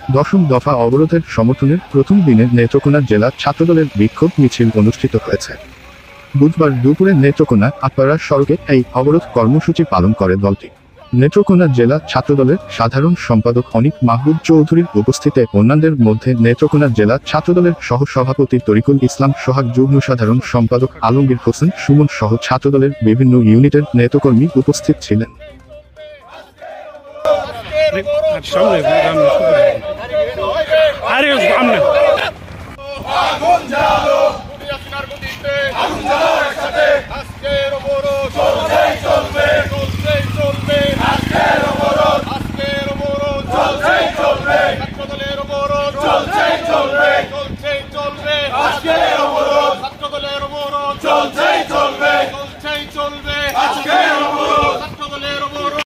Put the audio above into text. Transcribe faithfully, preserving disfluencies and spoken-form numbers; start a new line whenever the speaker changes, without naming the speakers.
দশম দফা অবরোধের সমর্থনের প্রথম দিনে নেত্রকোনা জেলা ছাত্রদলের বিক্ষোভ মিছিল অনুষ্ঠিত হয়েছে। বুধবার দুপুরে নেত্রকোনা আটপাড়া সড়কে এই অবরোধ কর্মসূচি পালন করে দলটি। নেত্রকোনা জেলা ছাত্রদলের সাধারণ সম্পাদক অনিক মাহবুব চৌধুরীর উপস্থিতিতে অন্যান্যদের মধ্যে নেত্রকোনা জেলা ছাত্রদলের সহসভাপতি তরিকুল ইসলাম সোহাগ, যুগ্ম সাধারণ সম্পাদক আলমগীর হোসেন সুমন সহ ছাত্রদলের বিভিন্ন ইউনিটের নেতাকর্মী উপস্থিত ছিলেন।
আরে